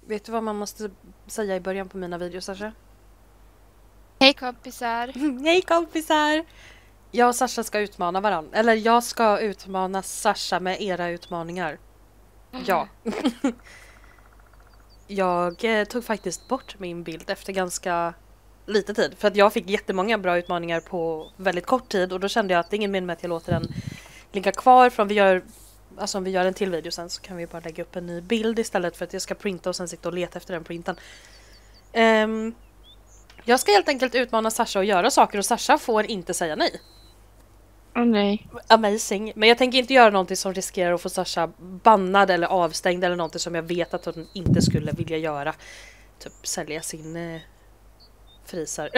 Vet du vad man måste säga i början på mina videos, Sasha? Hej kompisar! Hej kompisar! Jag och Sasha ska utmana varandra. Eller jag ska utmana Sasha med era utmaningar. Ja. Jag tog faktiskt bort min bild efter ganska lite tid. För att jag fick jättemånga bra utmaningar på väldigt kort tid. Och då kände jag att det är ingen mening med att jag låter den ligga kvar. För om vi gör en till video sen så kan vi bara lägga upp en ny bild istället för att jag ska printa och sen sitta och leta efter den printen. Jag ska helt enkelt utmana Sasha att göra saker och Sasha får inte säga nej. Åh nej. Amazing. Men jag tänker inte göra någonting som riskerar att få Sasha bannad eller avstängd eller någonting som jag vet att hon inte skulle vilja göra. Typ sälja sin frysar.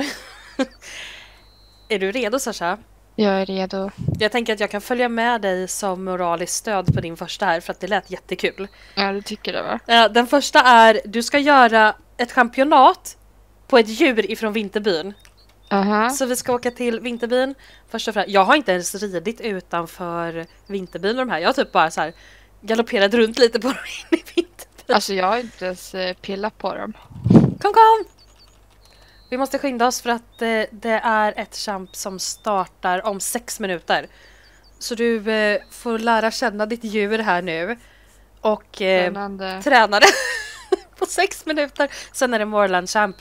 Är du redo, Sasha? Jag är redo. Jag tänker att jag kan följa med dig som moraliskt stöd på din första här för att det lät jättekul. Ja, du tycker det va? Den första är, du ska göra ett championat på ett djur ifrån Vinterbyn. Aha. Så vi ska åka till Vinterbyn. Först och främst, jag har inte ens ridit utanför Vinterbyn med de här. Jag har typ bara så här galopperat runt lite på dem in i Vinterbyn. Alltså jag har inte ens pillat på dem. Kom! Vi måste skynda oss för att det är ett champ som startar om 6 minuter. Så du får lära känna ditt djur här nu. Och träna det på 6 minuter. Sen är det Moorland champ.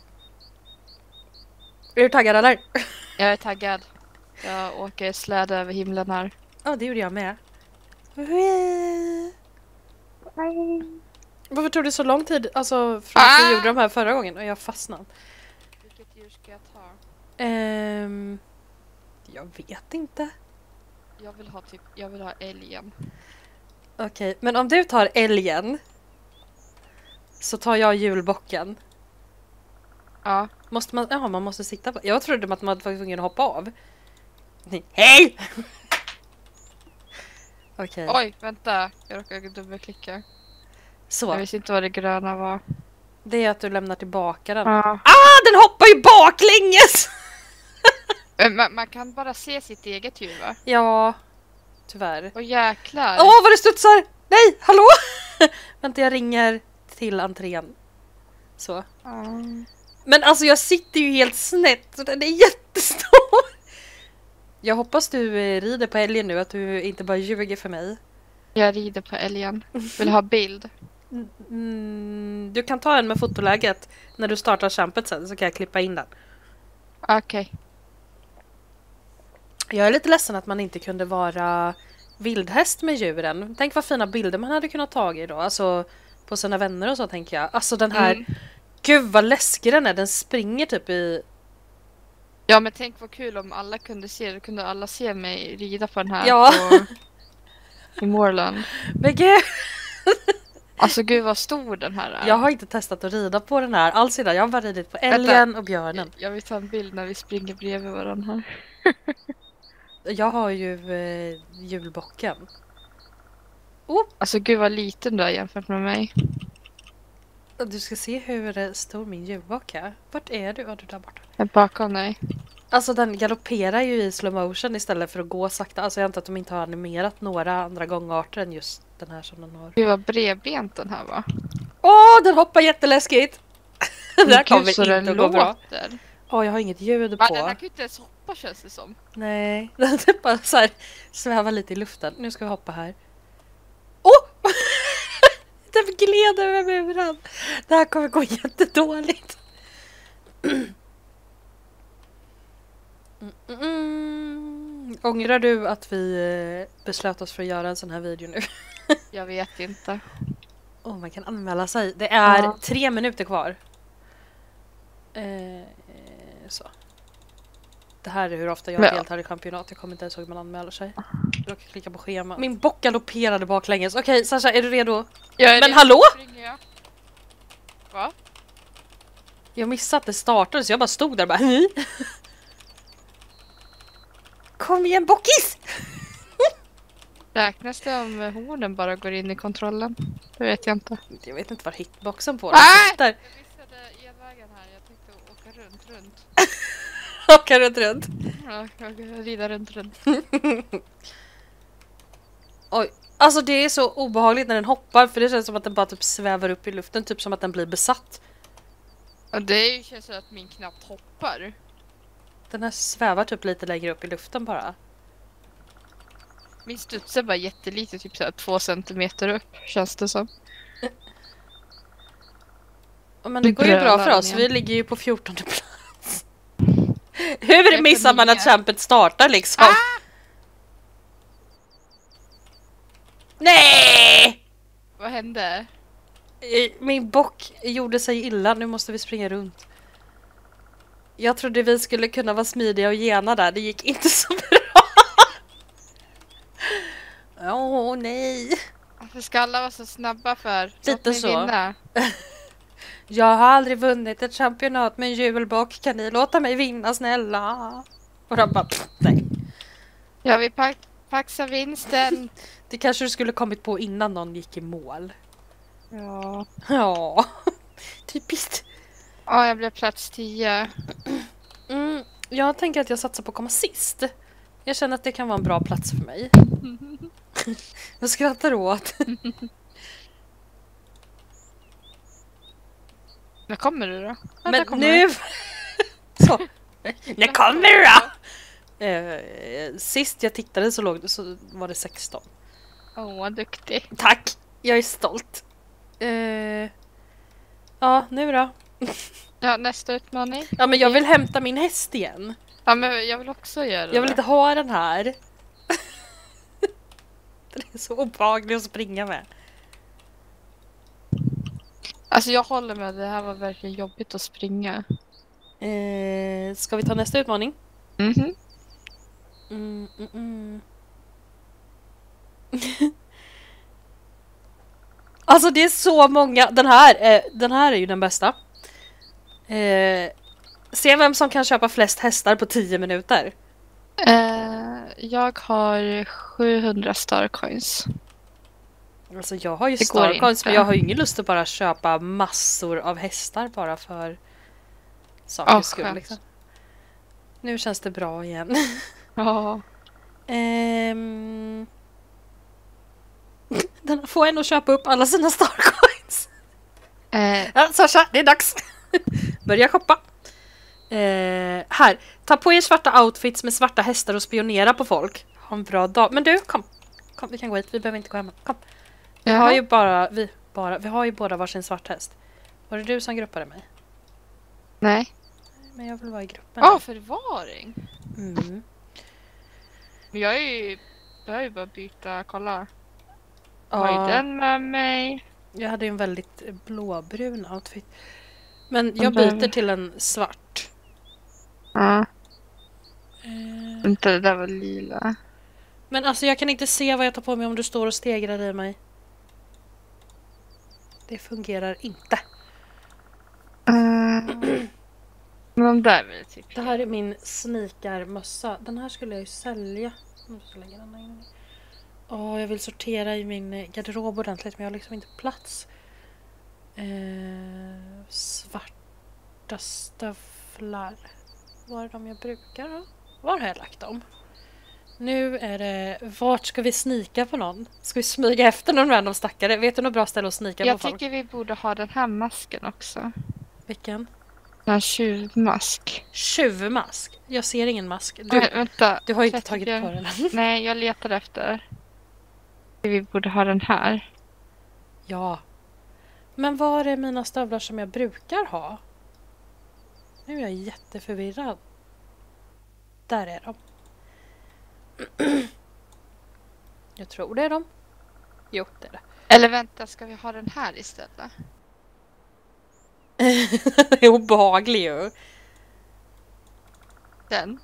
Är du taggad eller? Jag är taggad. Jag åker släde över himlen här. Ja, det gjorde jag med. Varför tog det så lång tid? Alltså, från att vi gjorde de här förra gången och jag fastnade. Vilket djur ska jag ta? Jag vet inte. Jag vill ha älgen. Okej, men om du tar älgen så tar jag julbocken. Ja. Måste man, man måste sitta på. Jag trodde att man var tvungen att hoppa av. Hej! Okej. Oj, vänta. Jag råkade dubbelklicka. Så. Jag visste inte vad det gröna var. Det är att du lämnar tillbaka den. Ja. Den hoppar ju baklänges! Man kan bara se sitt eget djur va? Ja, tyvärr. Åh jäklar. Vad det studsar! Nej, hallå! Vänta, jag ringer till entrén. Så. Men alltså jag sitter ju helt snett och den är jättestor. Jag hoppas du rider på älgen nu, att du inte bara ljuger för mig. Jag rider på älgen. Vill ha bild? Du kan ta en med fotoläget när du startar champet sen så kan jag klippa in den. Okej. Jag är lite ledsen att man inte kunde vara vildhäst med djuren. Tänk vad fina bilder man hade kunnat ta i då. Alltså på sina vänner och så tänker jag. Alltså den här, gud vad läskig den är. Den springer typ i... Ja men tänk vad kul om alla kunde se. Då kunde alla se mig rida på den här i Moorland. Men gud! Alltså gud vad stor den här är. Jag har inte testat att rida på den här alls idag. Jag har bara ridit på älgen och björnen. Jag vill ta en bild när vi springer bredvid varandra här. Jag har ju julbocken. Alltså gud vad liten du är jämfört med mig. Du ska se hur stor min julbock är. Vart är du? Du där borta. Jag är bakom dig. Alltså den galopperar ju i slow motion istället för att gå sakta. Alltså jag antar att de inte har animerat några andra gångarter än just den här som den har. Gud vad bredbent den här var. Den hoppar jätteläskigt. Det här kommer inte att gå bra. Jag har inget ljud på. Den här kan ju inte ens hoppa känns det som. Nej, den typ bara så här svävar lite i luften. Nu ska vi hoppa här. Den gled över muren. Det här kommer gå jättedåligt. Ångrar du att vi beslöt oss för att göra en sån här video nu? Jag vet inte. Man kan anmäla sig. Det är 3 minuter kvar. Så. Det här är hur ofta jag deltar i championat. Jag kommer inte ens ihåg hur man anmäler sig. Jag råkar klicka på schema. Min bock galopperade baklänges. Okej, Sasha, är du redo? Men hallå? Va? Jag missade att det startade så jag bara stod där och bara Kom igen, bockis! Räknas det om hornen bara går in i kontrollen? Det vet jag inte. Jag vet inte var hitboxen på den sitter. Jag missade elvägen här. Jag tänkte åka runt. Åka runt. Ja, jag rida runt. Oj. Alltså det är så obehagligt när den hoppar, för det känns som att den bara typ svävar upp i luften, typ som att den blir besatt. Och det känns som att min knappt hoppar. Den här svävar typ lite längre upp i luften bara. Min studs är bara jättelite, typ så här 2 centimeter upp, känns det som. Men det går ju bra för oss, vi ligger ju på 14:e plats. Hur missar man att champet startar liksom? Nej! Vad hände? Min bock gjorde sig illa, nu måste vi springa runt. Jag trodde vi skulle kunna vara smidiga och gena där, det gick inte så bra. Åh nej. Varför ska alla vara så snabba för? Lite så. Vinna. Jag har aldrig vunnit ett championat med en julbock, kan ni låta mig vinna snälla? Och de bara, nej. Ja, vi paxar vinsten. Det kanske du skulle kommit på innan någon gick i mål. Ja. Ja, typiskt. Ja, jag blev plats 10. Jag tänker att jag satsar på att komma sist. Jag känner att det kan vara en bra plats för mig. Jag skrattar åt. När kommer du då? Men nu... Så. När kommer du då? Sist jag tittade så var det 16. Vad duktig. Tack, jag är stolt. Ja, nu då? Ja, nästa utmaning. Ja, men jag vill hämta min häst igen. Ja, men jag vill också göra det. Jag vill inte ha den här. Den är så obehaglig att springa med. Alltså jag håller med, det här var verkligen jobbigt att springa. Ska vi ta nästa utmaning? Alltså det är så många. Den här är ju den bästa. Se vem som kan köpa flest hästar på 10 minuter. Jag har 700 starcoins. Alltså jag har ju starcoins, men jag har ju ingen lust att bara köpa massor av hästar bara för sakens skull liksom. Nu känns det bra igen. Ja. Den får en att köpa upp alla sina starcoins. Ja, Sasha, det är dags. Börja shoppa. Här, ta på er svarta outfits med svarta hästar och spionera på folk. Ha en bra dag. Men du, kom, vi kan gå hit. Vi behöver inte gå hem. Kom. Vi har ju båda varsin svart häst. Var det du som gruppade mig? Nej. Men jag vill vara i gruppen. Förvaring. Mm. Men jag har ju bara byta, kolla. Har ju den med mig. Jag hade en väldigt blåbrun outfit. Men jag byter till en svart. Ja. Inte det där var lila. Men alltså jag kan inte se vad jag tar på mig om du står och stegrar i mig. Det fungerar inte. Men de där vill jag typ. Det här är min sneakermössa. Den här skulle jag ju sälja. Jag vill sortera i min garderob ordentligt, men jag har liksom inte plats. Svarta stövlar. Var är de jag brukar då? Var har jag lagt dem? Nu är det... Vart ska vi snika på någon? Ska vi smyga efter någon random stackare? Vet du något bra ställe att snika på folk? Jag tycker vi borde ha den här masken också. Vilken? En tjuvmask. Tjuvmask? Jag ser ingen mask. Vänta. Du har inte tagit på den. Nej, jag letar efter. Vi borde ha den här. Ja. Men var är mina stövlar som jag brukar ha? Nu är jag jätteförvirrad. Där är de. Jag tror det är de. Jo, det är det. Eller vänta, ska vi ha den här istället? Det är obehaglig ju. Den?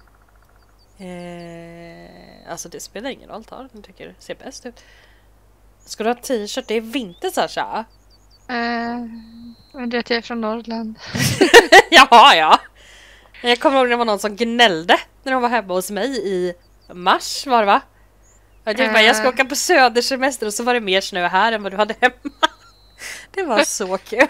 Alltså det spelar ingen roll, ta den, tycker det ser bäst ut. Ska du ha t-shirt? Det är vinter, Sasha. Men det är från Norrland. Ja. Jag kommer ihåg det var någon som gnällde när de var hemma hos mig i mars, var det va? Jag ska åka på södersemester och så var det mer snö här än vad du hade hemma. Det var så kul.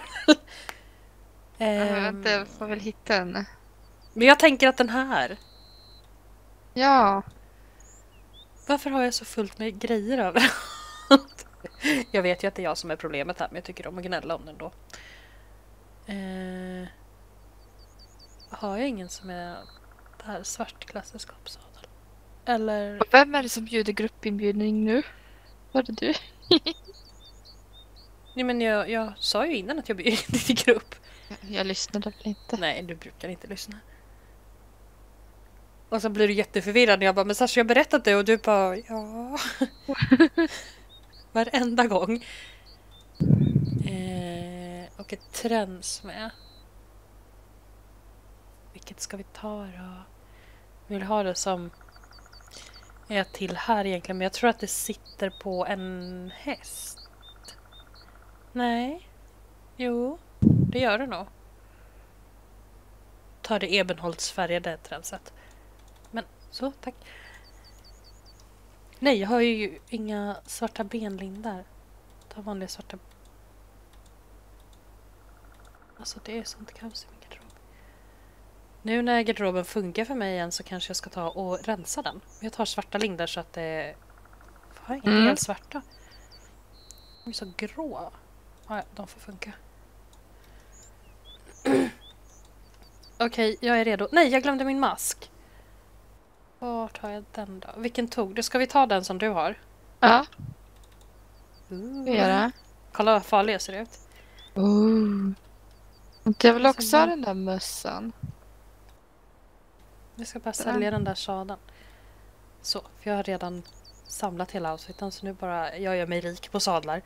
Jag får väl hitta en. Men jag tänker att den här. Ja. Varför har jag så fullt med grejer över? Jag vet ju att det är jag som är problemet här, men jag tycker om att gnälla om den då. Har jag ingen som är det här svartklasseskapssadel? Eller... Och vem är det som bjuder gruppinbjudning nu? Var det du? Nej, men jag sa ju innan att jag bjöd in till grupp. Jag lyssnade väl inte. Nej, du brukar inte lyssna. Och så blir du jätteförvirrad när jag bara, men Sasha, jag har berättat det och du bara, ja. Varenda gång. Och ett träns med. Vilket ska vi ta då? Vi vill ha det som är till här egentligen, men jag tror att det sitter på en häst. Nej. Jo, det gör det nog. Ta det ebenholtsfärgade tränset. Men så, tack. Nej, jag har ju inga svarta benlindar. Ta vanliga svarta. Alltså det är sånt kaos i min garderob. Nu när garderoben funkar för mig igen så kanske jag ska ta och rensa den. Jag tar svarta lindar så att det... Fan, inte helt svarta. De är så grå. Ja, de får funka. Okej, jag är redo. Nej, jag glömde min mask. Var tar jag den då? Vilken tog du? Ska vi ta den som du har? Ja. Vi gör det. Kolla vad farlig jag ser ut. Jag vill också ha den där mössan. Vi ska bara sälja den där sadeln. Så, för jag har redan samlat hela outfiten så nu bara jag gör mig rik på sadlar.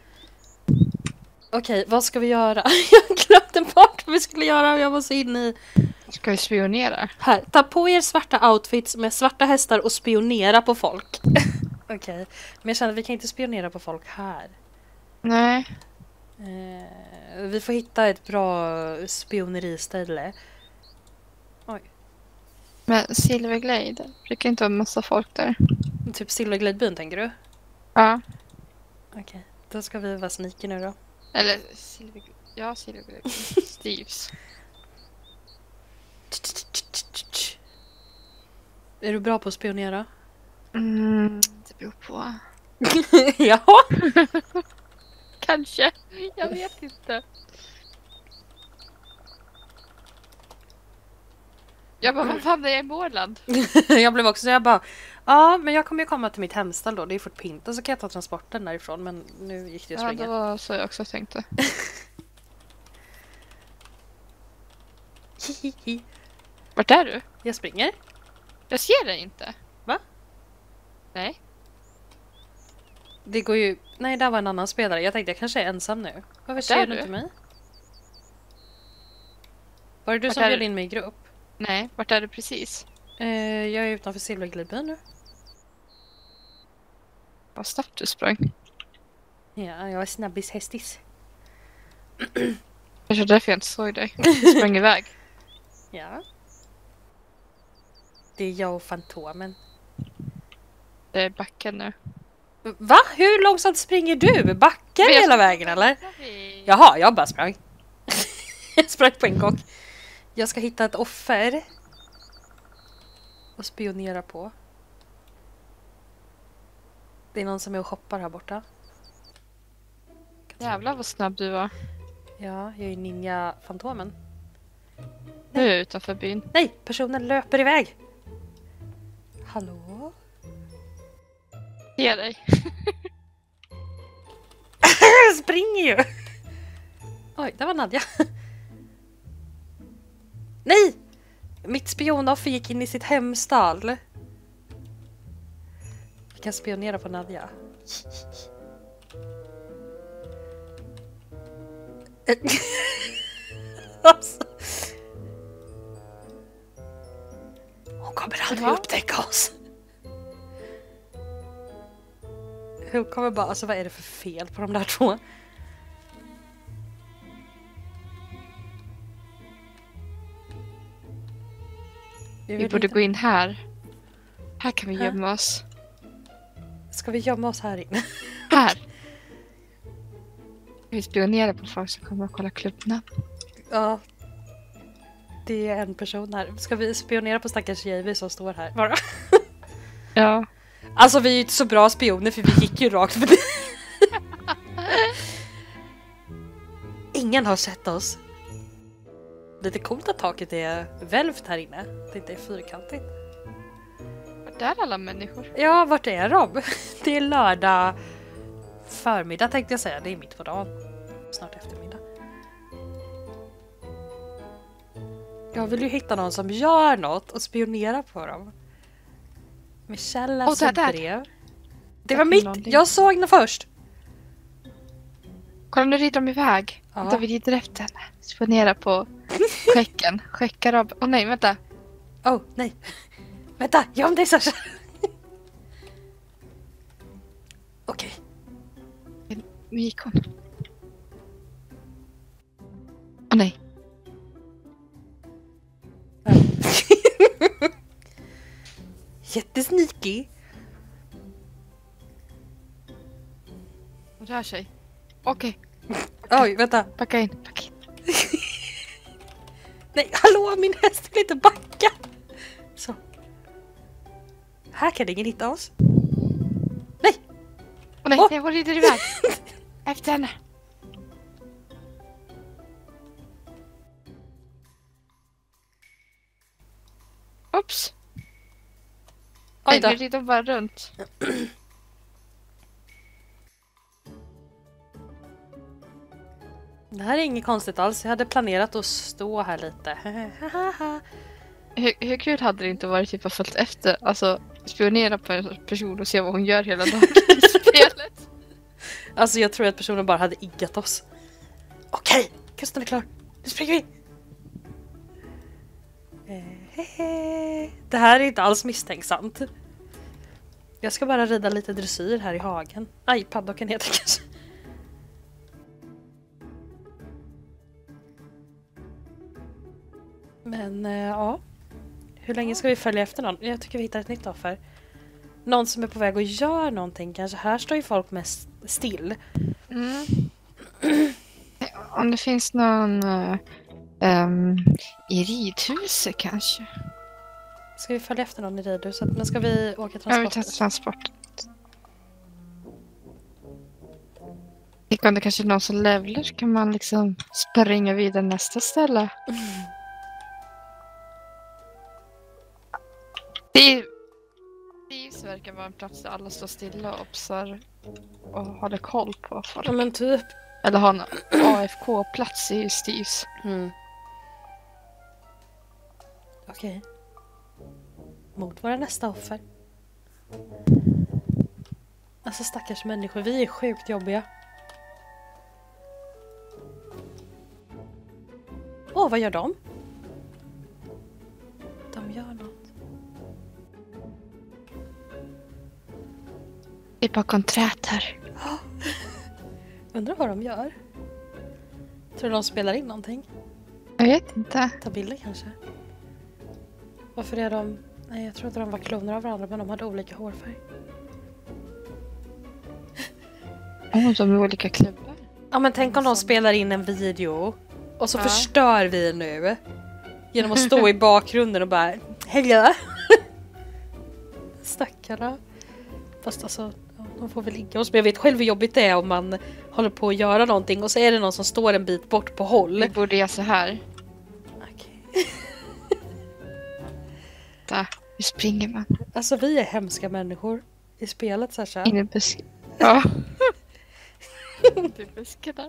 Okej, vad ska vi göra? Jag glömde bort vad vi skulle göra. Jag måste in i... Ska vi spionera? Här, ta på er svarta outfits med svarta hästar och spionera på folk. Okej, men jag känner att vi kan inte spionera på folk här. Nej. Vi får hitta ett bra spioneriställe. Oj. Men Silverglade, brukar inte vara en massa folk där. Typ Silverglade-byn, tänker du? Ja. Okej, då ska vi vara sneaky nu då. Eller Silverglade. Ja, Silverglade. Steves. Är du bra på att spionera? Det beror på. Ja. Kanske. Jag vet inte. Jag bara, vad fan är jag i Mårland? Jag blev också så jag bara, ja, men jag kommer ju komma till mitt hemstall då. Det är Fort Pinta, så kan jag ta transporten därifrån. Men nu gick det att springa. Ja, det var så jag också tänkte. Vart är du? Jag springer. Jag ser dig inte. Va? Nej. Det går ju... Nej, där var en annan spelare. Jag tänkte jag kanske är ensam nu. Varför ser du inte mig? Var det du som bjöd in mig i grupp? Nej, vart är du precis? Jag är utanför Silverglidbyn nu. Vad snabbt du sprang. Ja, jag är snabbis-hästis. Jag tror därför jag inte såg dig. Du sprang iväg. Ja. Det är jag och Fantomen. Det är backen nu. Va? Hur långsamt springer du? Backar hela vägen eller? Jaha, jag bara sprang. Jag sprang på en gång. Jag ska hitta ett offer. Och spionera på. Det är någon som är och shoppar här borta. Jävlar vad snabb du var. Ja, jag är ninja-fantomen. Nu är jag utanför byn. Nej, personen löper iväg. Hallå? Ge dig. Jag springer ju. Oj, där var Nadja. Nej! Mitt spionoffer gick in i sitt hemstall. Vi kan spionera på Nadja. Alltså. Hon kommer aldrig upptäcka oss. Hon kommer bara, alltså vad är det för fel på de där två? Vi borde gå in här. Här kan vi gömma oss. Ska vi gömma oss här inne? Här. Vi spionerar på folk som kommer och kolla klubben. Ja. Det är en person här. Ska vi spionera på stackars Javi som står här? Bara. Ja. Alltså vi är ju inte så bra spioner för vi gick ju rakt förbi. ingen har sett oss. Lite coolt att taket är välvt här inne. Det inte är fyrkantigt. Vart är alla människor? Ja, vart är de? Det är lördag förmiddag tänkte jag säga. Det är mitt på dagen. Snart eftermiddag. Jag vill ju hitta någon som gör något och spionera på dem. Michelle läser brev. Det var mitt. Jag såg den först. Kolla, nu rider de iväg. Ja. Vänta, vi rider efter henne. Spionera på skäcken. Skäckar av... Åh nej, vänta. Oh, nej. Vänta, jag om dig Sasha. Okej. Nu gick hon. Åh nej. Jättesneaky. Hon rör sig. Okej. Oj, vänta. Backa in. Backa in. Nej, hallå, min häst vill inte backa. Så. Här kan ingen hitta oss. Nej. Åh nej, nej, hon rider iväg. Efter henne. Oops. Oj då. Nej, nu rider de bara runt. Det här är inget konstigt alls. Jag hade planerat att stå här lite. Hur kul hade det inte varit typ att följt efter, alltså spionera på en person och se vad hon gör hela dagen i spelet? Alltså jag tror att personen bara hade iggat oss. Okej, kusten är klar. Nu springer vi. Det här är inte alls misstänksamt. Jag ska bara rida lite dressyr här i hagen. Aj, paddocken heter det kanske. Men ja. Hur länge ska vi följa efter någon? Jag tycker vi hittar ett nytt offer. Någon som är på väg och gör någonting. Kanske här står ju folk mest still. Mm. Om det finns någon i ridhuset kanske. Ska vi följa efter någon i ridhuset? Men ska vi åka Ja, vi transport? tar transport. Om det kanske är någon som levlar så kan man liksom springa vidare nästa ställe. Det verkar vara en plats där alla står stilla och och håller koll på folk. Ja men typ. Eller ha en AFK-plats i Steves. Mm. Okej. Mot våra nästa offer. Alltså stackars människor, vi är sjukt jobbiga. Åh, vad gör de? De gör något. Det är bakom träet här. Undrar vad de gör. Tror du de spelar in någonting? Jag vet inte. Ta bilder kanske. Varför är de... Nej, jag tror att de var kloner av varandra men de hade olika hårfärg. De är olika klubbar. Ja men tänk om de spelar in en video och så förstör vi nu. Genom att stå i bakgrunden och bara hej. Stackarna. Fast alltså, de får väl ligga oss. Men jag vet själv hur jobbigt det är om man håller på att göra någonting och så är det någon som står en bit bort på håll. Vi borde göra så här. Okej. Där, hur springer man? Alltså vi är hemska människor i spelet Sasha. In i busken. Ja. I busken där.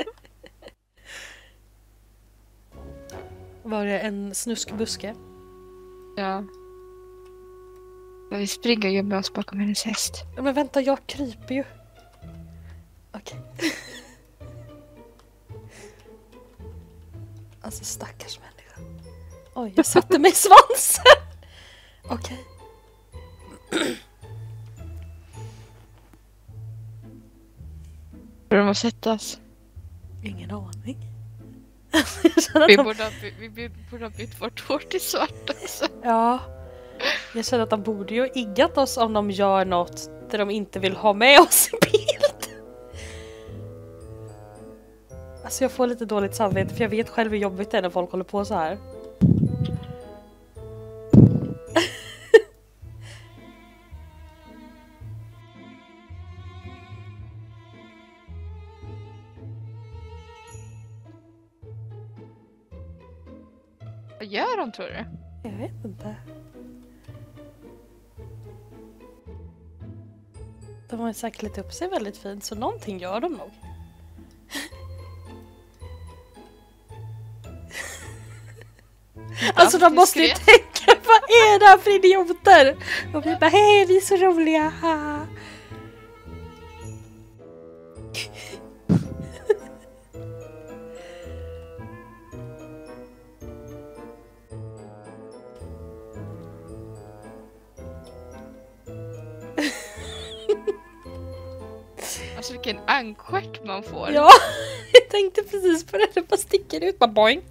Var det en snuskbuske? Ja. Vi springer och gömmer oss bakom hennes häst. Men vänta, jag kryper ju. Okej. Alltså stackars människa. Oj, jag satte mig i svansen. Okej. Tror de har sett oss? Ingen aning. Vi borde ha bytt vårt hår till svart också. Ja. Jag känner att de borde ju iggat oss om de gör något där de inte vill ha med oss i bild. Alltså jag får lite dåligt samvete för jag vet själv hur jobbigt det är när folk håller på så här. Vad gör de, tror du? Jag vet inte. De har ju säkert klätt upp sig väldigt fint, så någonting gör de nog. Alltså de måste ju tänka, vad är det här för idioter? Och vi bara, hej, vi är så roliga. Alltså vilken ankstjärt man får. Ja, jag tänkte precis på det. Det bara sticker ut, bara boing.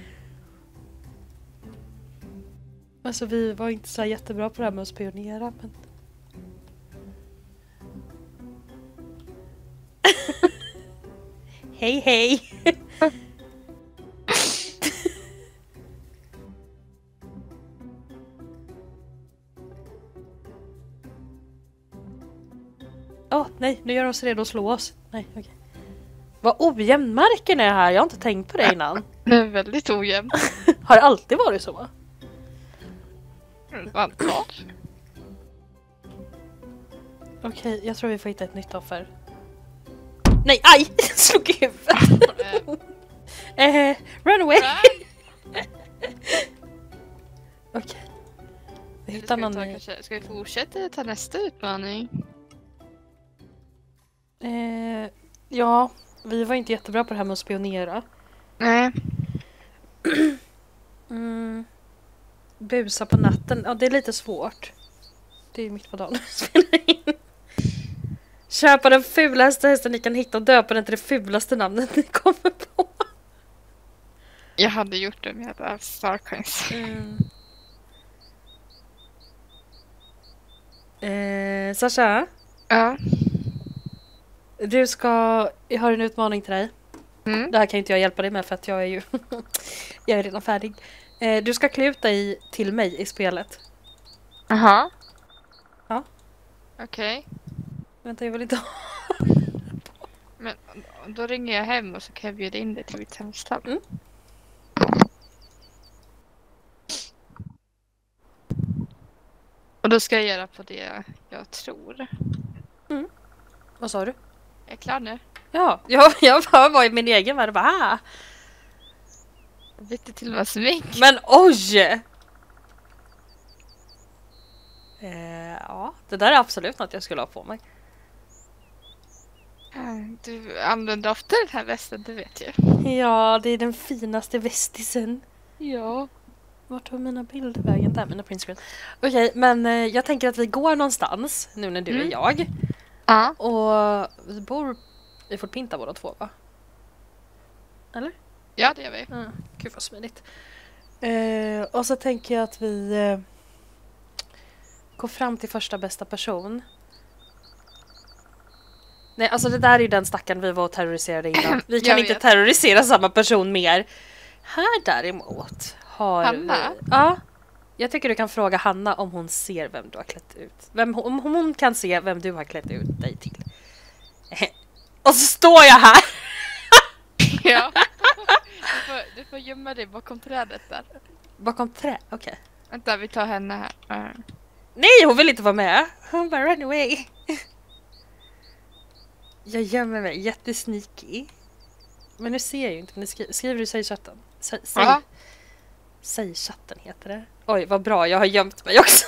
Alltså vi var inte så jättebra på det här med att spionera, men... Hej, hej! Nej, nu gör de sig redo att slå oss. Nej, okej. Okay. Vad ojämn marken är här, jag har inte tänkt på det innan. Det är väldigt ojämn. Har det alltid varit så? Antal. Okej, jag tror vi får hitta ett nytt offer. Nej, aj! Slog i huvudet. Run away! Okej. Vi hittar någon ny. Ska vi fortsätta ta nästa utmaning? Ja, vi var inte jättebra på det här med att spionera. Nej. Busa på natten, ja det är lite svårt. Det är mitt på dagen att spela in. Köpa den fulaste hästen ni kan hitta och döpa den till det fulaste namnet ni kommer på. Jag hade gjort det med Starcoins. Sasha? Ja. Jag har en utmaning till dig. Det här kan inte jag hjälpa dig med för att jag är ju jag är redan färdig. Du ska klä ut dig till mig i spelet. Aha. Ja. Okej. Vänta, jag vill inte ha. Men då ringer jag hem och så kan jag bjuda in dig till mitt hemstall. Och då ska jag göra på det jag tror. Vad sa du? Jag är klar nu. Ja, jag bara var i min egen värld och bara Jag bytte till och med smink. Men oj! Ja, det där är absolut något jag skulle ha på mig. Du använder ofta den här västen, det vet jag. Ja, det är den finaste västisen. Ja. Vart tog mina bilder vägen? Där, mina printscreen. Okej, men jag tänker att vi går någonstans nu när du är jag. Ja. Och vi bor i Fort Pinta båda två, va? Eller? Ja, det gör vi. Gud vad smidigt. Och så tänker jag att vi går fram till första bästa person. Nej, alltså det där är ju den stackaren vi var och terroriserade innan. Vi kan inte terrorisera samma person mer. Här däremot har Hanna? Ja. Jag tycker du kan fråga Hanna om hon ser vem du har klätt ut. Om hon kan se vem du har klätt ut dig till. Och så står jag här. Ja. Du får gömma dig bakom trädet där. Bakom trä? Okej. Vänta, vi tar henne här. Nej, hon vill inte vara med. Hon bara run away. Jag gömmer mig jättesneaky. Men nu ser jag ju inte. Skriver du säg chatten? Säg chatten heter det. Oj, vad bra. Jag har gömt mig också.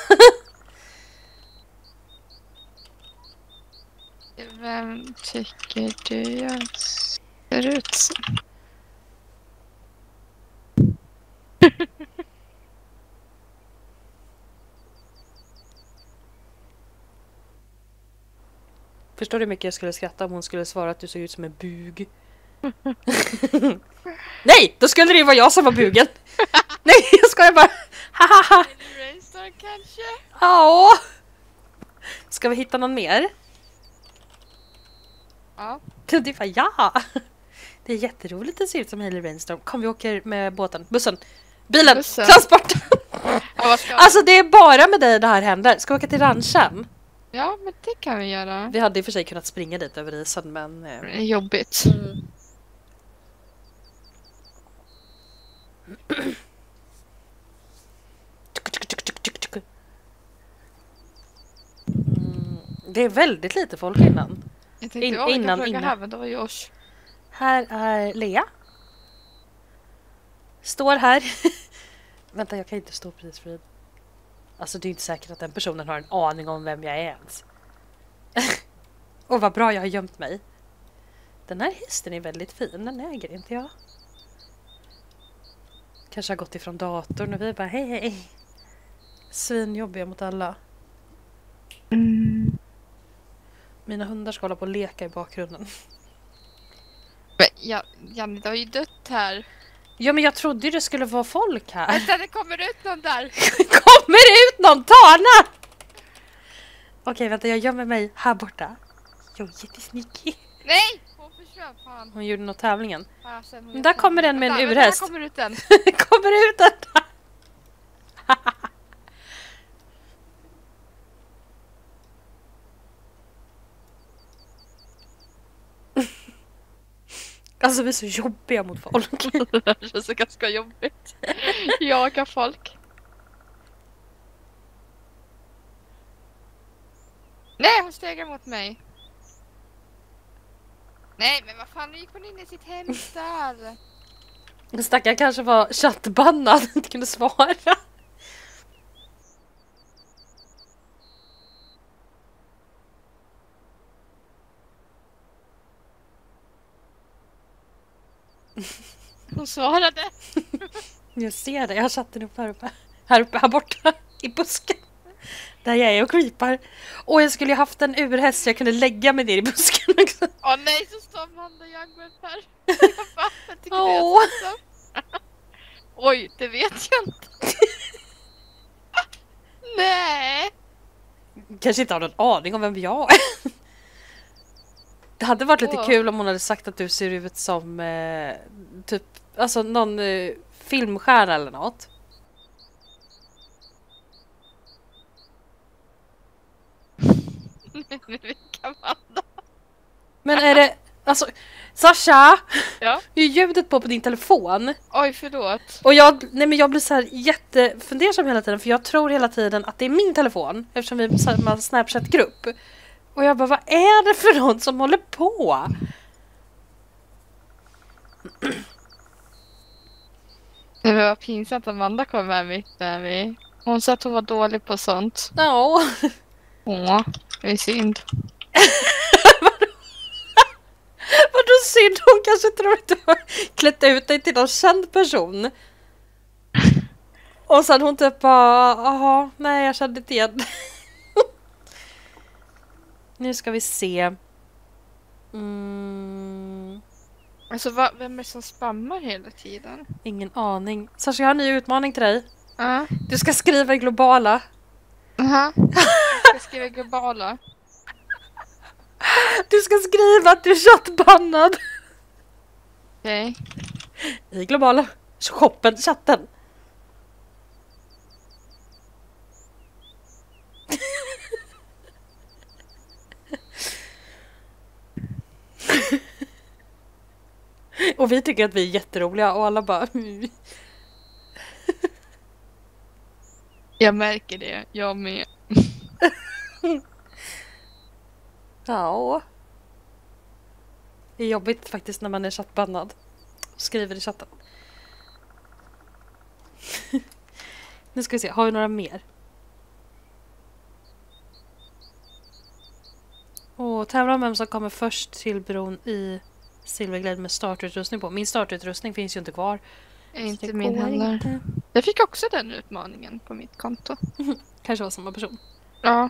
Vem tycker du jag ser ut som? Förstår du hur mycket jag skulle skratta om hon skulle svara att du såg ut som en bug? Nej, då skulle det ju vara jag som var bugen. Nej, jag skojar bara. Hahaha. Rainstorm kanske? Ja. Ska vi hitta någon mer? Ja. Det var ja. Det är jätteroligt att se ut som Hailey Rainstorm. Kom, vi åker med båten. Bilen. Transporten. Ja, alltså det är bara med dig det här händer. Ska vi åka till ranchen? Ja, men det kan vi göra. Vi hade i och för sig kunnat springa dit över isen, men... Det är jobbigt. Det är väldigt lite folk innan. Jag tänkte, innan. Här, men det var Josh. Här är Lea. Står här. Vänta, jag kan inte stå precis bredvid. Alltså det är inte säkert att den personen har en aning om vem jag är ens. Och vad bra jag har gömt mig. Den här hästen är väldigt fin, den äger inte jag. Kanske har gått ifrån datorn och vi bara hej hej. Svinjobbiga mot alla. Mina hundar ska hålla på och leka i bakgrunden. Men Janne, det har ju dött här. Ja, men jag trodde ju det skulle vara folk här. Vänta, det kommer ut någon där. Kommer ut någon? Tana! Okej, vänta, jag gömmer mig här borta. Jag är jättesnicky. Nej! Hon försvann, fan. Hon gjorde nog tävlingen. Men där kommer den med en urhäst. Där kommer ut den. Kommer ut den. Alltså vi är så jobbiga mot folk. Det känns ganska jobbigt. Jaga folk. Nej, hon stegar mot mig. Nej, men vad fan, nu gick hon in i sitt hem där. Stackaren kanske var chattbannad och inte kunde svara. Hon svarade. Jag ser det, jag har chatten upp här uppe. Här borta, i busken. Där jag är och creepar. Och jag skulle ju haft en urhäst så jag kunde lägga mig ner i busken också. Åh nej, så står Amanda Youngman här. Jag tycker det är så. Oj, det vet jag inte. Nej. Kanske inte har någon aning om vem jag är. Det hade varit lite kul om hon hade sagt att du ser ut som typ, alltså någon filmstjärna eller något. Vilka Amanda? Men är det, alltså, Sasha! Ja? Hur är ljudet på din telefon? Oj, förlåt. Och jag blir så här jättefundersam hela tiden för jag tror hela tiden att det är min telefon eftersom vi är samma Snapchat-grupp. Och jag bara, vad är det för någon som håller på? Det var pinsamt att Amanda kom med mitt där vi. Hon sa att hon var dålig på sånt. Ja. Åh, det är synd. Vadå synd? Hon kanske tror att du har klätt ut dig till någon känd person. Och sen hon typ bara, jaha, nej jag kände inte igen. Nu ska vi se. Alltså vem är det som spammar hela tiden? Ingen aning. Sasha, jag har en ny utmaning till dig. Du ska skriva i globala. Jag ska skriva globala. Du ska skriva att du är chattbannad. Okej. I globala. Shoppen, chatten. Och vi tycker att vi är jätteroliga och alla bara... Jag märker det, jag med. Ja. Det är jobbigt faktiskt när man är chattbannad. Och skriver i chatten. Nu ska vi se, har vi några mer? Tävla om vem som kommer först till bron i Silverglade med startutrustning på. Min startutrustning finns ju inte kvar. Inte min heller. Jag fick också den utmaningen på mitt konto. Kanske var samma person. Ja.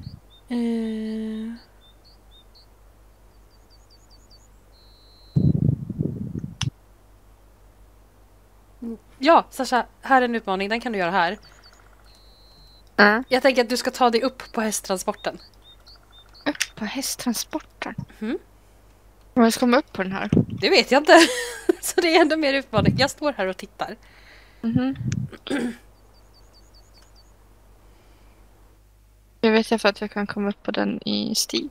Ja, Sasha, här är en utmaning. Den kan du göra här. Jag tänker att du ska ta dig upp på hästtransporten. Upp på hästtransporten? Mm. Om jag ska komma upp på den här? Det vet jag inte. Så det är ändå mer utmaning. Jag står här och tittar. Jag vet för att jag kan komma upp på den i Steve.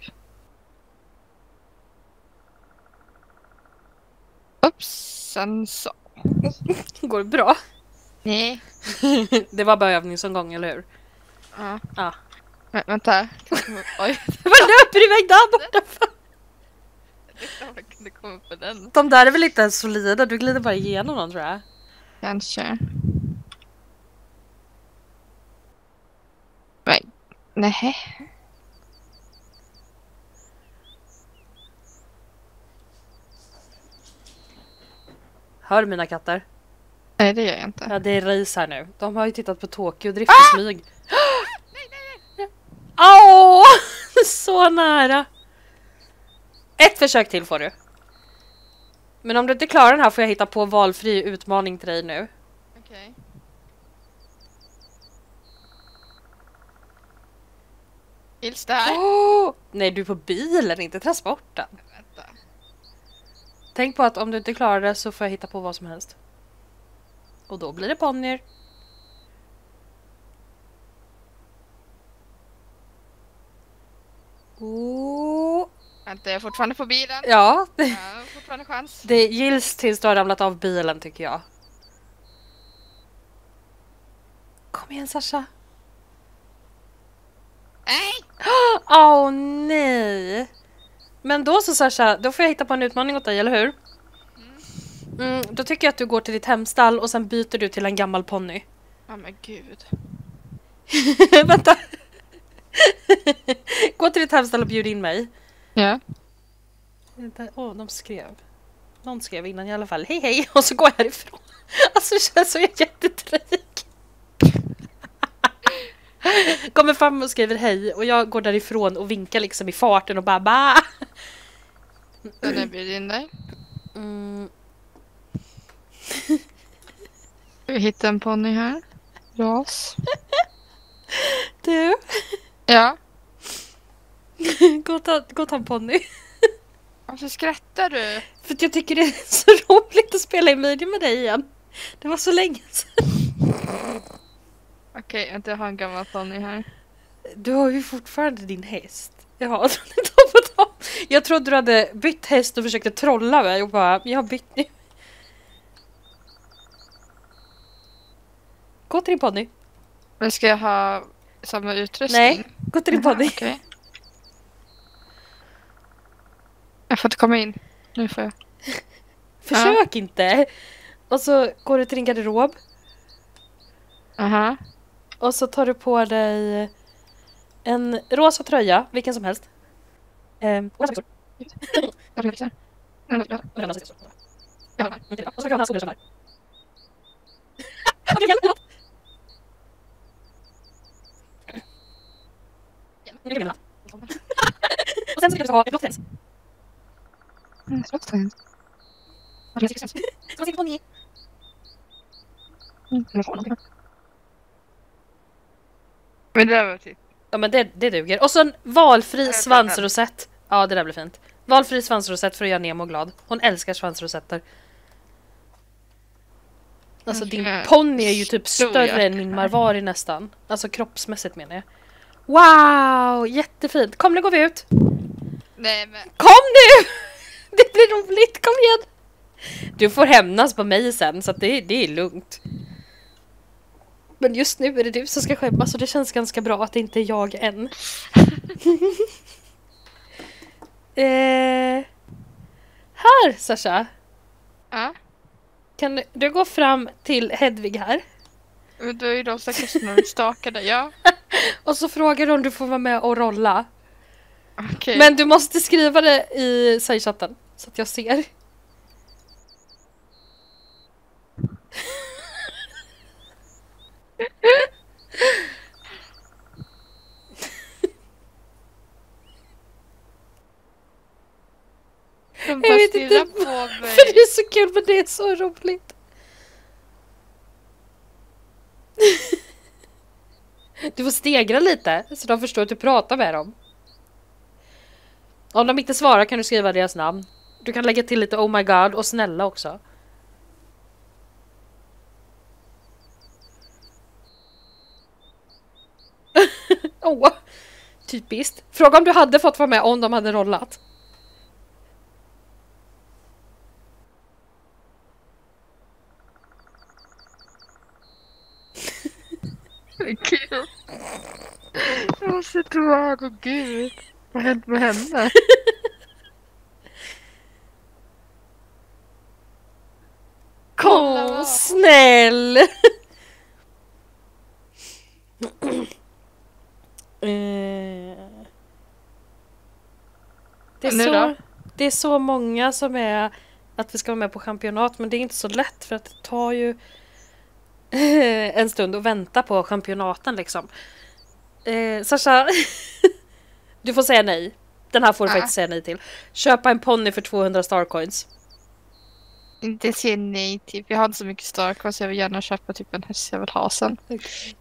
Uppsan så. Går det bra? Nej. Det var bara övningsomgång, eller hur? Ja. Ja. Vänta. Oj. Vad löper iväg där borta för? Jag kunde komma på den. De där är väl inte ens solida, du glider bara igenom dem tror jag. Kanske. Men, nej. Hör du mina katter? Nej, det gör jag inte. Ja, det är race här nu. De har ju tittat på Tokyo drift i smyg. Nej. Åh! Så nära. Ett försök till får du. Men om du inte klarar den här får jag hitta på valfri utmaning till dig nu. Okej. Gills det här? Nej, du är på bilen, inte transporten. Vänta. Tänk på att om du inte klarar det så får jag hitta på vad som helst. Och då blir det ponnyer. Vänta, jag är fortfarande på bilen. Ja. Jag har fortfarande chans. Det gills tills du har ramlat av bilen tycker jag. Kom igen Sasha. Nej! Åh nej. Men då så Sasha, då får jag hitta på en utmaning åt dig, eller hur? Då tycker jag att du går till ditt hemstall och sen byter du till en gammal ponny. Ja men gud. Vänta. Gå till ditt hemstall och bjud in mig. Ja. De skrev. Någon skrev innan i alla fall. Hej hej. Och så går jag härifrån. Alltså det känns så jättetrik. Kommer fram och skriver hej. Och jag går därifrån och vinkar liksom i farten och bara ba. Den är bjud in dig. Vi hittar en ponny här. Ras. Du. Ja. Gå och ta en ponny. Varför skrattar du? För att jag tycker det är så roligt att spela i medium med dig igen. Det var så länge sedan. Okej, jag har en gammal ponny här. Du har ju fortfarande din häst. Ja, jag trodde du hade bytt häst och försökte trolla mig och bara, jag har bytt nu. Gå till din ponny. Men ska jag ha samma utrustning? Nej, gå till din ponny. Okej. Jag får inte komma in. Nu får jag. Försök inte. Och så går du till din garderob. Aha. Och så tar du på dig en rosa tröja, vilken som helst. Och så kan han skola och sen så ska du ha ett blått träns. Men det där var typ. Ja men det duger. Och så en valfri svansrosett. Ja det där blir fint. Valfri svansrosett för att göra Nemo glad. Hon älskar svansrosetter. Alltså din ponny är ju typ större än min Marvari nästan. Alltså kroppsmässigt menar jag. Wow, jättefint. Kom nu går vi ut. Nej men. Kom nu! Det blir roligt, kom igen. Du får hämnas på mig sen så att det är lugnt. Men just nu är det du som ska skämmas och det känns ganska bra att det inte är jag än. Här Sasha. Ja. Kan du gå fram till Hedvig här? Men då är ju de stackars när du stakade, ja. Och så frågar du om du får vara med och rolla. Okej. Men du måste skriva det i sägchatten så att jag ser. De bara stirrar på mig. För det är så kul men det är så roligt. Du får stegra lite så de förstår att du pratar med dem. Om de inte svarar kan du skriva deras namn. Du kan lägga till lite oh my god och snälla också. Åh, typiskt. Fråga om du hade fått vara med om de hade rollat. Kul. Jag måste Åh gud. Vad har hänt med henne? Åh, snäll! Det är så många som är att vi ska vara med på championat, men det är inte så lätt för att det tar ju en stund att vänta på championaten liksom. Sasha, du får säga nej. Den här får du faktiskt säga nej till. Köpa en ponny för 200 starcoins. Inte säga nej till. Jag har inte så mycket starcoins, jag vill gärna köpa typ en häst jag vill ha sen. Okay.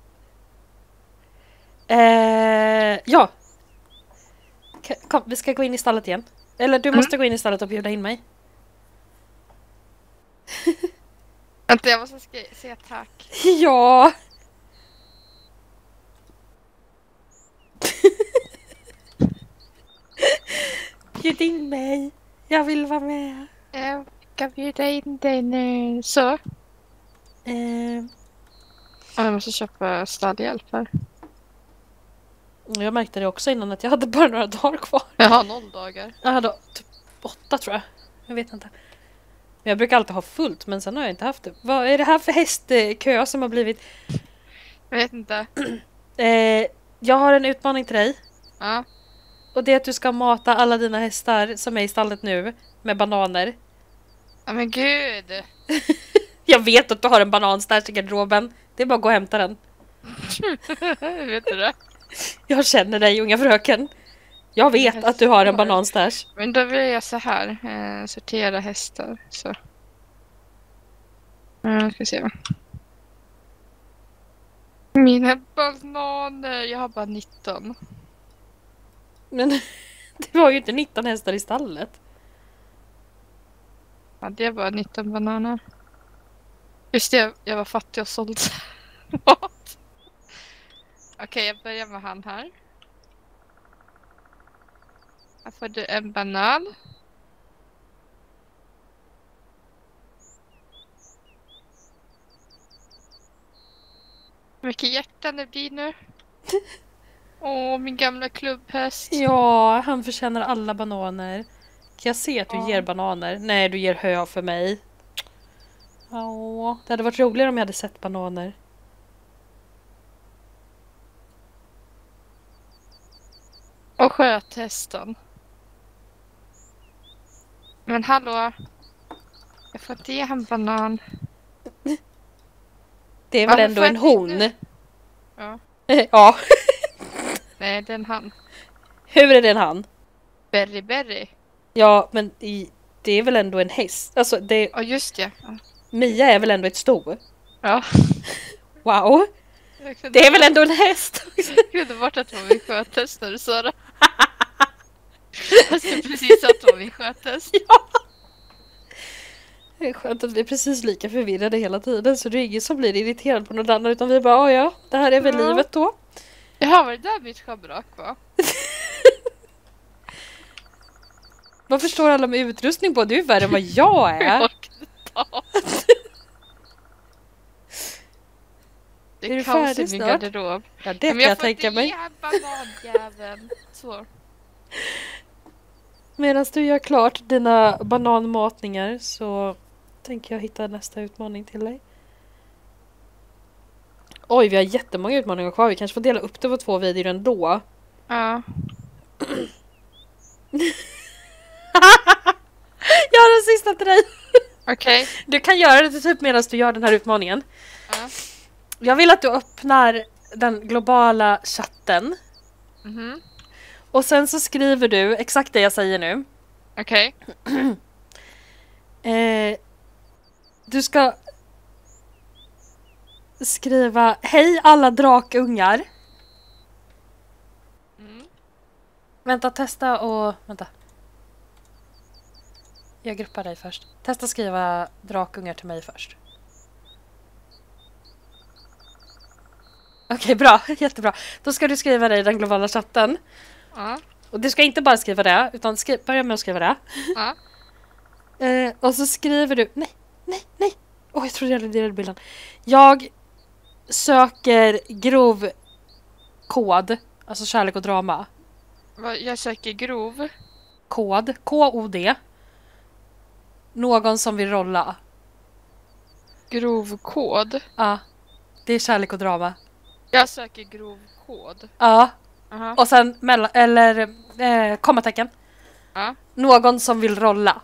Ja. Kom, vi ska gå in i stallet igen. Eller du måste gå in i stallet och bjuda in mig. Vänta, jag måste säga tack. Ja. Bjud in mig. Jag vill vara med. Jag kan bjuda in dig nu. Så. Jag måste köpa stallhjälp här. Jag märkte det också innan att jag hade bara några dagar kvar. Jag har 0 dagar. Jag hade typ 8 tror jag. Jag vet inte. Men jag brukar alltid ha fullt, men sen har jag inte haft det. Vad är det här för hästkö som har blivit? Jag vet inte. Jag har en utmaning till dig. Ja. Och det är att du ska mata alla dina hästar som är i stallet nu med bananer. Ja men gud. Jag vet att du har en bananstash i garderoben. Det är bara att gå och hämta den. Vet du det? Jag känner dig, unga fröken. Jag vet att du har en bananstash. Men då vill jag så här. Sortera hästar. Så. Ska se. Mina bananer. Jag har bara 19. Men det var ju inte 19 hästar i stallet. Ja, det var 19 bananer. Just det, jag var fattig och sålde mat. Okej, jag börjar med han här. Här får du en banan. Hur mycket hjärtan det blir nu. Åh, min gamla klubbhäst. Ja, han förtjänar alla bananer. Kan jag se att du ger bananer? Nej, du ger hö för mig. Åh, det hade varit roligare om jag hade sett bananer. Och sköt hästen. Men hallå. Jag får inte ge han banan. Det är väl ändå en hon? Ja. Ja. Nej, det är en han. Hur är det en han? Berry. Ja, men det är väl ändå en häst? Alltså, det... Ja, just det. Ja. Mia är väl ändå ett sto? Ja. Wow. Det är väl ändå en häst? Jag kunde varit att det var min sköthäst när du sa det. Fast det precis att det var min sköthäst. Ja. Det är skönt att vi är precis lika förvirrade hela tiden, så det är ingen som blir irriterad på något annat, utan vi bara, ja, det här är väl livet då. Jaha, var det där mitt schabrak va? Vad förstår alla med utrustning på? Du är värre än vad jag är. Det är är du kaos färdig i min snart? garderob. Ja, det kan jag tänka mig. Men jag får inte ge bananjäveln. Så. Medan du gör klart dina bananmatningar så tänker jag hitta nästa utmaning till dig. Oj, vi har jättemånga utmaningar kvar. Vi kanske får dela upp det på 2 videor ändå. Ja. Jag har den sista till dig. Okej. Du kan göra det typ medan du gör den här utmaningen. Ja. Jag vill att du öppnar den globala chatten. Mhm. Och sen så skriver du exakt det jag säger nu. Okej. Du ska skriva hej alla drakungar. Mm. Vänta, testa och... Vänta. Jag gruppar dig först. Testa skriva drakungar till mig först. Okej, bra. Jättebra. Då ska du skriva det i den globala chatten. Ja. Och du ska inte bara skriva det, utan börja med att skriva det. Ja. Och så skriver du... Nej. Jag trodde jag raderade bilden. Jag söker grov kod Alltså kärlek och drama. Jag söker grov. Kod. KOD. Någon som vill rolla. Grov kod. Ja. Det är kärlek och drama. Jag söker grov kod. Ja. Aha. Och sen kommatecken. Ja. Någon som vill rolla.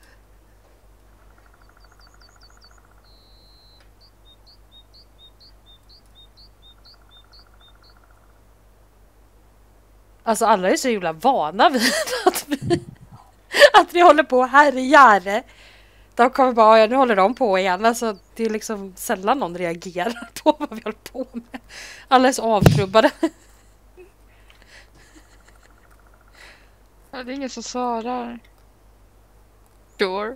Alltså alla är så himla vana vid att vi håller på här i Järre. De kommer bara, ja, nu håller de på igen. Alltså, det är liksom sällan någon reagerar på vad vi håller på med. Alla är så avtrubbade. Ja, det är ingen som svarar. Sure.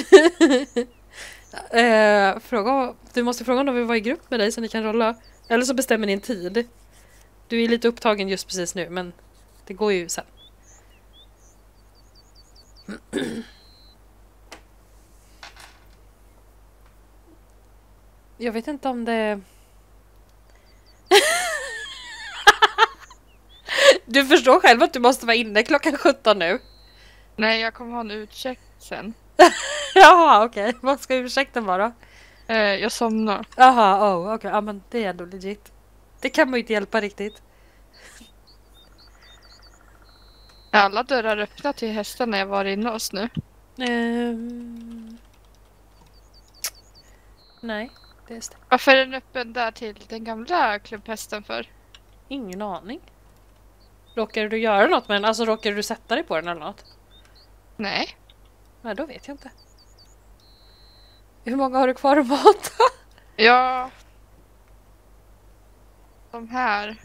Du måste fråga om de vill vara i grupp med dig så ni kan rolla. Eller så bestämmer ni en tid. Du är lite upptagen just precis nu, men det går ju sen. Jag vet inte om det... Du förstår själv att du måste vara inne klockan 17 nu. Nej, jag kommer ha en ursäkt sen. Jaha, okej. Vad ska ursäkten vara? Jag somnar. Jaha, okej. Ja, men det är ändå legit. Det kan man ju inte hjälpa riktigt. Är alla dörrar öppna till hästen när jag var inne hos nu? Nej, det är stämt. Varför är den öppen där till den gamla klubbhästen för? Ingen aning. Råkade du göra något med den? Alltså råkade du sätta dig på den eller något? Nej. Nej, då vet jag inte. Hur många har du kvar att mata? Ja. De här.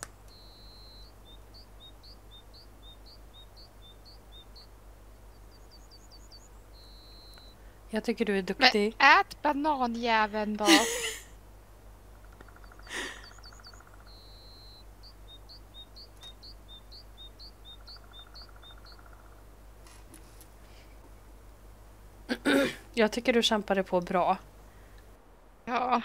Jag tycker du är Men duktig. ät bananjäveln då. Jag tycker du kämpade på bra. Ja.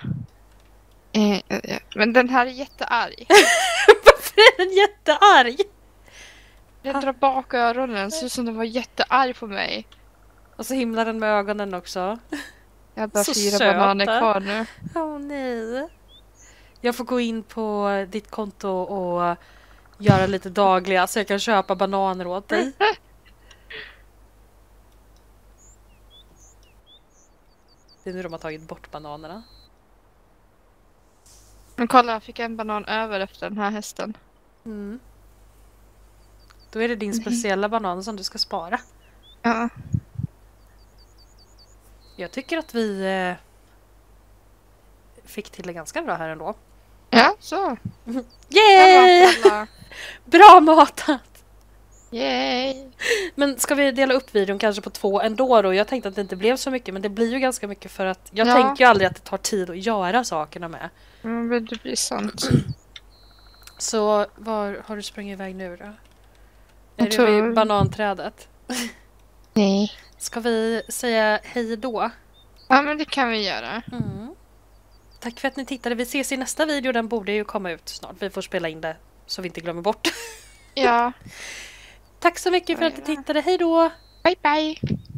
Men den här är jättearg. Varför är den jättearg? Den drar bak öronen, ser ut som den var jättearg på mig. Och så himlar den med ögonen också. Jag har bara Så 4 söta. bananer kvar nu. Åh nej. Jag får gå in på ditt konto och göra lite dagliga så jag kan köpa bananer åt dig. Det är nu de har tagit bort bananerna. Men kolla, jag fick en banan över efter den här hästen. Mm. Då är det din speciella banan som du ska spara. Ja. Jag tycker att vi fick till det ganska bra här ändå. Ja, så. Yay! Alla. Bra matat! Yay! Men ska vi dela upp videon kanske på 2 ändå då? Jag tänkte att det inte blev så mycket, men det blir ju ganska mycket för att jag tänker ju aldrig att det tar tid att göra sakerna med. Men det blir sant. Så var har du sprungit iväg nu då? Jag Är du tror- vid bananträdet? Nej. Ska vi säga hej då? Ja, men det kan vi göra. Mm. Tack för att ni tittade. Vi ses i nästa video. Den borde ju komma ut snart. Vi får spela in det så vi inte glömmer bort. Ja. Tack så mycket för att ni tittade. Hej då! Bye bye!